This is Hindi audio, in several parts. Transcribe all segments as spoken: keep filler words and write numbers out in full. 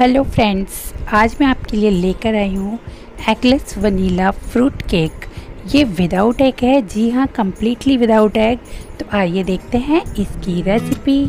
हेलो फ्रेंड्स, आज मैं आपके लिए लेकर आई हूँ एगलेस वनीला फ्रूट केक। ये विदाउट एग है, जी हाँ, कम्प्लीटली विदाउट एग। तो आइए देखते हैं इसकी रेसिपी।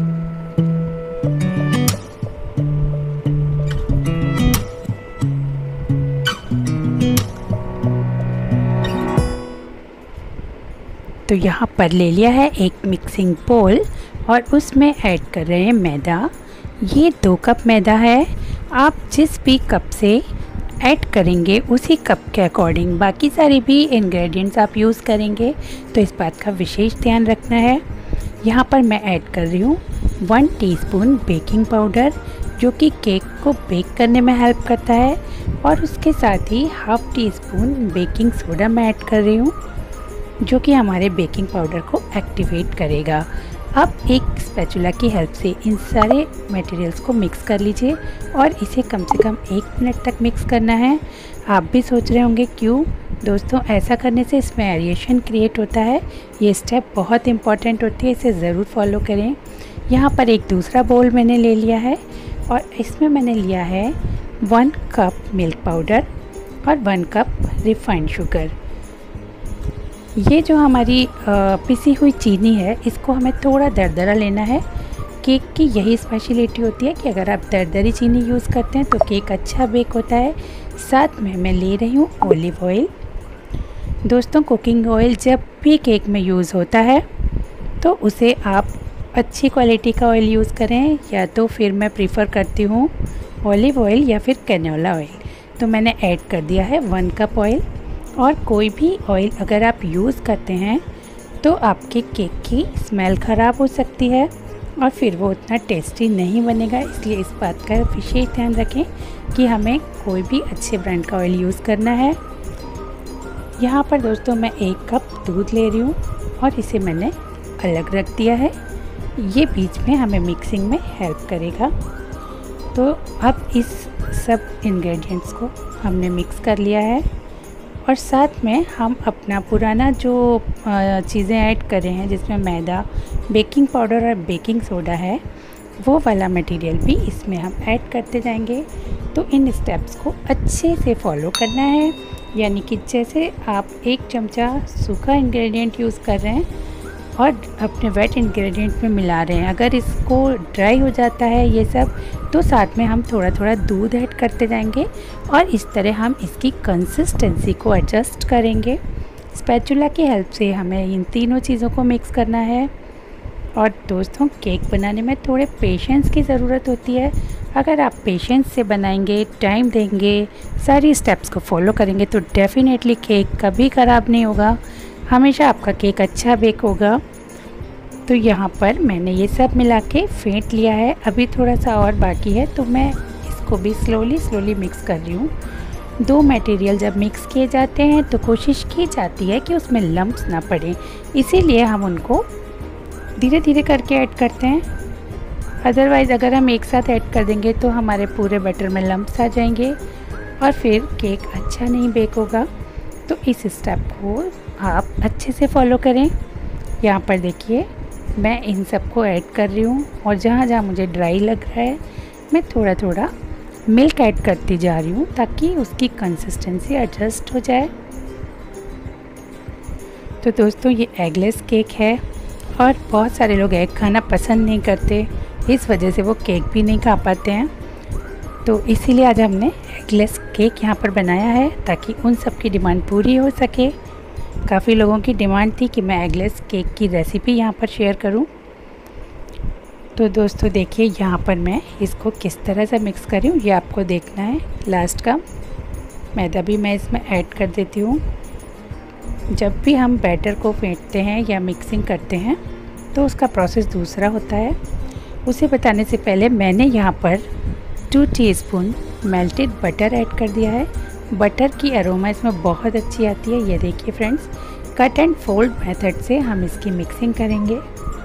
तो यहाँ पर ले लिया है एक मिक्सिंग बोल और उसमें ऐड कर रहे हैं मैदा। ये दो कप मैदा है। आप जिस भी कप से ऐड करेंगे उसी कप के अकॉर्डिंग बाकी सारे भी इंग्रेडिएंट्स आप यूज़ करेंगे, तो इस बात का विशेष ध्यान रखना है। यहाँ पर मैं ऐड कर रही हूँ वन टीस्पून बेकिंग पाउडर, जो कि केक को बेक करने में हेल्प करता है, और उसके साथ ही half teaspoon baking soda मैं ऐड कर रही हूँ, जो कि हमारे बेकिंग पाउडर को एक्टिवेट करेगा। अब एक स्पैचुला की हेल्प से इन सारे मटेरियल्स को मिक्स कर लीजिए और इसे कम से कम एक मिनट तक मिक्स करना है। आप भी सोच रहे होंगे क्यों? दोस्तों, ऐसा करने से इसमें एरिएशन क्रिएट होता है। ये स्टेप बहुत इंपॉर्टेंट होती है, इसे ज़रूर फॉलो करें। यहाँ पर एक दूसरा बोल मैंने ले लिया है और इसमें मैंने लिया है वन कप मिल्क पाउडर और वन कप रिफाइंड शुगर। ये जो हमारी पिसी हुई चीनी है, इसको हमें थोड़ा दरदरा लेना है। केक की यही स्पेशलिटी होती है कि अगर आप दरदरी चीनी यूज़ करते हैं तो केक अच्छा बेक होता है। साथ में मैं ले रही हूँ ऑलिव ऑयल। दोस्तों, कुकिंग ऑयल जब भी केक में यूज़ होता है तो उसे आप अच्छी क्वालिटी का ऑयल यूज़ करें, या तो फिर मैं प्रीफर करती हूँ ऑलिव ऑयल या फिर कैनोला ऑयल। तो मैंने ऐड कर दिया है वन कप ऑयल। और कोई भी ऑयल अगर आप यूज़ करते हैं तो आपके केक की स्मेल ख़राब हो सकती है और फिर वो उतना टेस्टी नहीं बनेगा। इसलिए इस बात का विशेष ध्यान रखें कि हमें कोई भी अच्छे ब्रांड का ऑयल यूज़ करना है। यहाँ पर दोस्तों मैं एक कप दूध ले रही हूँ और इसे मैंने अलग रख दिया है। ये बीच में हमें मिक्सिंग में हेल्प करेगा। तो अब इस सब इंग्रेडिएंट्स को हमने मिक्स कर लिया है और साथ में हम अपना पुराना जो चीज़ें ऐड कर रहे हैं, जिसमें मैदा, बेकिंग पाउडर और बेकिंग सोडा है, वो वाला मटेरियल भी इसमें हम ऐड करते जाएंगे। तो इन स्टेप्स को अच्छे से फॉलो करना है, यानी कि जैसे आप एक चमचा सूखा इंग्रेडिएंट यूज़ कर रहे हैं और अपने वेट इंग्रेडिएंट में मिला रहे हैं। अगर इसको ड्राई हो जाता है ये सब, तो साथ में हम थोड़ा थोड़ा दूध ऐड करते जाएंगे और इस तरह हम इसकी कंसिस्टेंसी को एडजस्ट करेंगे। स्पैचुला की हेल्प से हमें इन तीनों चीज़ों को मिक्स करना है। और दोस्तों, केक बनाने में थोड़े पेशेंस की ज़रूरत होती है। अगर आप पेशेंस से बनाएंगे, टाइम देंगे, सारी स्टेप्स को फॉलो करेंगे, तो डेफ़िनेटली केक कभी ख़राब नहीं होगा, हमेशा आपका केक अच्छा बेक होगा। तो यहाँ पर मैंने ये सब मिला के फेंट लिया है। अभी थोड़ा सा और बाकी है, तो मैं इसको भी स्लोली स्लोली मिक्स कर रही हूँ। दो मटेरियल जब मिक्स किए जाते हैं तो कोशिश की जाती है कि उसमें लम्प्स ना पड़े, इसीलिए हम उनको धीरे धीरे करके ऐड करते हैं। अदरवाइज़ अगर हम एक साथ ऐड कर देंगे तो हमारे पूरे बैटर में लम्प्स आ जाएंगे और फिर केक अच्छा नहीं बेक होगा। तो इस स्टेप को आप अच्छे से फॉलो करें। यहाँ पर देखिए, मैं इन सबको ऐड कर रही हूँ और जहाँ जहाँ मुझे ड्राई लग रहा है मैं थोड़ा थोड़ा मिल्क ऐड करती जा रही हूँ, ताकि उसकी कंसिस्टेंसी एडजस्ट हो जाए। तो दोस्तों, ये एगलेस केक है और बहुत सारे लोग एग खाना पसंद नहीं करते, इस वजह से वो केक भी नहीं खा पाते हैं। तो इसीलिए आज हमने एगलेस केक यहाँ पर बनाया है, ताकि उन सब की डिमांड पूरी हो सके। काफ़ी लोगों की डिमांड थी कि मैं एगलेस केक की रेसिपी यहाँ पर शेयर करूँ। तो दोस्तों देखिए, यहाँ पर मैं इसको किस तरह से मिक्स कर रही हूँ, ये आपको देखना है। लास्ट का मैदा भी मैं इसमें ऐड कर देती हूँ। जब भी हम बैटर को फेंटते हैं या मिक्सिंग करते हैं तो उसका प्रोसेस दूसरा होता है। उसे बताने से पहले मैंने यहाँ पर two teaspoon melted butter add कर दिया है। बटर की अरोमा इसमें बहुत अच्छी आती है। ये देखिए friends, cut and fold method से हम इसकी मिक्सिंग करेंगे।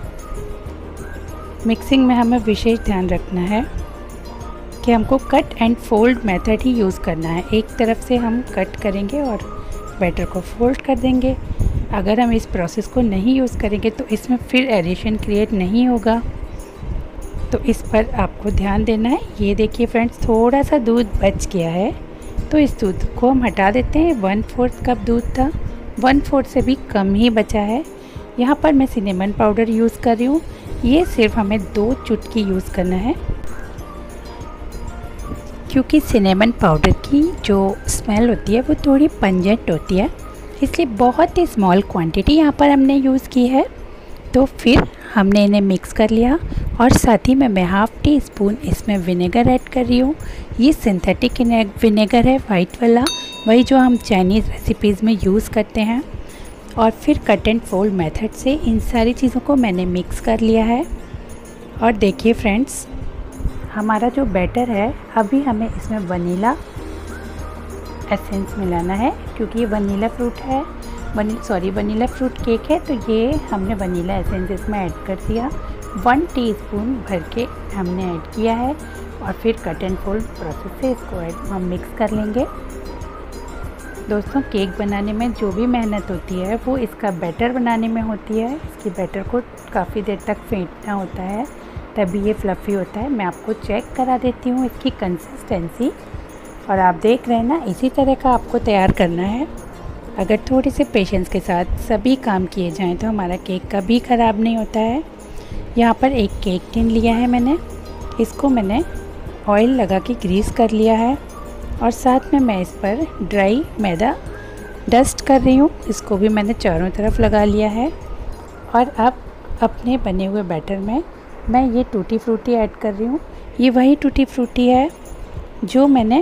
मिक्सिंग में हमें विशेष ध्यान रखना है कि हमको कट एंड फोल्ड मेथड ही यूज़ करना है। एक तरफ से हम कट करेंगे और बैटर को फोल्ड कर देंगे। अगर हम इस प्रोसेस को नहीं यूज़ करेंगे तो इसमें फिर एडिशन क्रिएट नहीं होगा। तो इस पर आपको ध्यान देना है। ये देखिए फ्रेंड्स, थोड़ा सा दूध बच गया है, तो इस दूध को हम हटा देते हैं। वन फोर्थ कप दूध था, वन फोर्थ से भी कम ही बचा है। यहाँ पर मैं सिनेमन पाउडर यूज़ कर रही हूँ। ये सिर्फ हमें दो चुटकी यूज़ करना है, क्योंकि सिनेमन पाउडर की जो स्मेल होती है वो थोड़ी पंजेंट होती है, इसलिए बहुत ही स्मॉल क्वांटिटी यहाँ पर हमने यूज़ की है। तो फिर हमने इन्हें मिक्स कर लिया और साथ ही में मैं हाफ़ टी स्पून इसमें विनेगर ऐड कर रही हूँ। ये सिंथेटिक विनेगर है, वाइट वाला, वही जो हम चाइनीज़ रेसिपीज़ में यूज़ करते हैं। और फिर कट एंड फोल्ड मेथड से इन सारी चीज़ों को मैंने मिक्स कर लिया है। और देखिए फ्रेंड्स, हमारा जो बैटर है, अभी हमें इसमें वनीला एसेंस मिलाना है, क्योंकि ये वनीला फ्रूट है, वनी सॉरी वनीला फ्रूट केक है, तो ये हमने वनीला एसेंस इसमें ऐड कर दिया। वन टीस्पून भर के हमने ऐड किया है और फिर कट एंड फोल्ड प्रोसेस से इसको ऐड हम मिक्स कर लेंगे। दोस्तों, केक बनाने में जो भी मेहनत होती है वो इसका बैटर बनाने में होती है। इसकी बैटर को काफ़ी देर तक फेंटना होता है, तभी ये फ्लफ़ी होता है। मैं आपको चेक करा देती हूँ इसकी कंसिस्टेंसी, और आप देख रहे हैं ना, इसी तरह का आपको तैयार करना है। अगर थोड़े से पेशेंस के साथ सभी काम किए जाएं तो हमारा केक कभी ख़राब नहीं होता है। यहाँ पर एक केक टिन लिया है मैंने, इसको मैंने ऑयल लगा के ग्रीस कर लिया है और साथ में मैं इस पर ड्राई मैदा डस्ट कर रही हूँ। इसको भी मैंने चारों तरफ लगा लिया है। और अब अपने बने हुए बैटर में मैं ये टूटी फ्रूटी ऐड कर रही हूँ। ये वही टूटी फ्रूटी है जो मैंने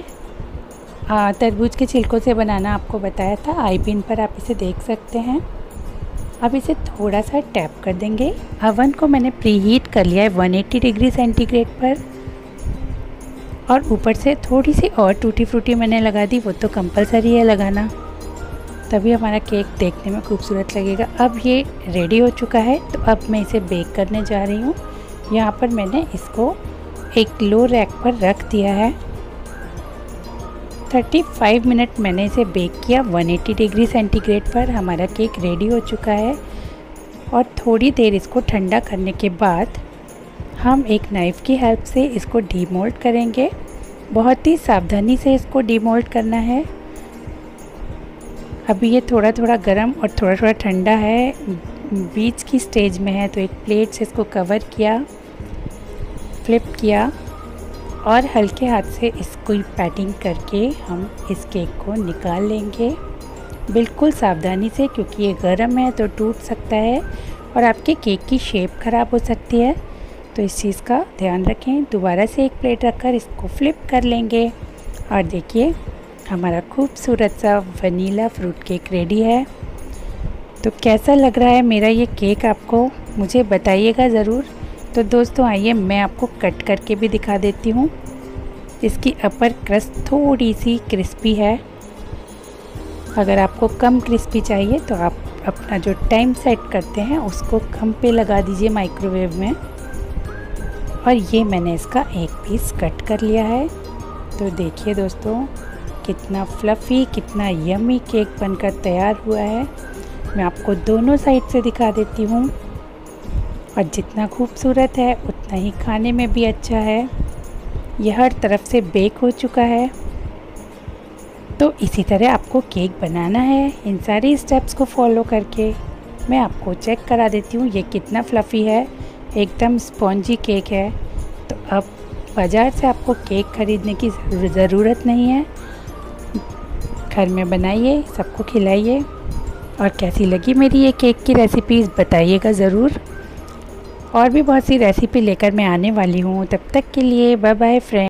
तरबूज के छिलकों से बनाना आपको बताया था। आई पिन पर आप इसे देख सकते हैं। अब इसे थोड़ा सा टैप कर देंगे। अवन को मैंने प्री हीट कर लिया है वन एटी डिग्री सेंटीग्रेड पर, और ऊपर से थोड़ी सी और टूटी फ्रूटी मैंने लगा दी। वो तो कंपलसरी है लगाना, तभी हमारा केक देखने में खूबसूरत लगेगा। अब ये रेडी हो चुका है, तो अब मैं इसे बेक करने जा रही हूँ। यहाँ पर मैंने इसको एक लो रैक पर रख दिया है। पैंतीस मिनट मैंने इसे बेक किया वन एटी डिग्री सेंटीग्रेड पर। हमारा केक रेडी हो चुका है और थोड़ी देर इसको ठंडा करने के बाद हम एक नाइफ़ की हेल्प से इसको डीमोल्ड करेंगे। बहुत ही सावधानी से इसको डीमोल्ड करना है। अभी ये थोड़ा थोड़ा गर्म और थोड़ा थोड़ा ठंडा है, बीच की स्टेज में है, तो एक प्लेट से इसको कवर किया, फ्लिप किया और हल्के हाथ से इसको पैटिंग करके हम इस केक को निकाल लेंगे, बिल्कुल सावधानी से, क्योंकि ये गर्म है तो टूट सकता है और आपके केक की शेप ख़राब हो सकती है। तो इस चीज़ का ध्यान रखें। दोबारा से एक प्लेट रखकर इसको फ्लिप कर लेंगे और देखिए हमारा खूबसूरत सा वनीला फ्रूट केक रेडी है। तो कैसा लग रहा है मेरा ये केक आपको, मुझे बताइएगा ज़रूर। तो दोस्तों आइए मैं आपको कट करके भी दिखा देती हूँ। इसकी अपर क्रस्ट थोड़ी सी क्रिस्पी है। अगर आपको कम क्रिस्पी चाहिए तो आप अपना जो टाइम सेट करते हैं उसको कम पे लगा दीजिए माइक्रोवेव में। और ये मैंने इसका एक पीस कट कर लिया है। तो देखिए दोस्तों कितना फ्लफ़ी, कितना यम्मी केक बनकर तैयार हुआ है। मैं आपको दोनों साइड से दिखा देती हूँ। और जितना खूबसूरत है उतना ही खाने में भी अच्छा है। यह हर तरफ से बेक हो चुका है। तो इसी तरह आपको केक बनाना है, इन सारी स्टेप्स को फॉलो करके। मैं आपको चेक करा देती हूँ ये कितना फ्लफ़ी है, एकदम स्पॉन्जी केक है। तो अब बाज़ार से आपको केक ख़रीदने की ज़रूरत नहीं है, घर में बनाइए, सबको खिलाइए। और कैसी लगी मेरी ये केक की रेसिपीज़ बताइएगा ज़रूर। और भी बहुत सी रेसिपी लेकर मैं आने वाली हूँ। तब तक के लिए बाय बाय फ्रेंड।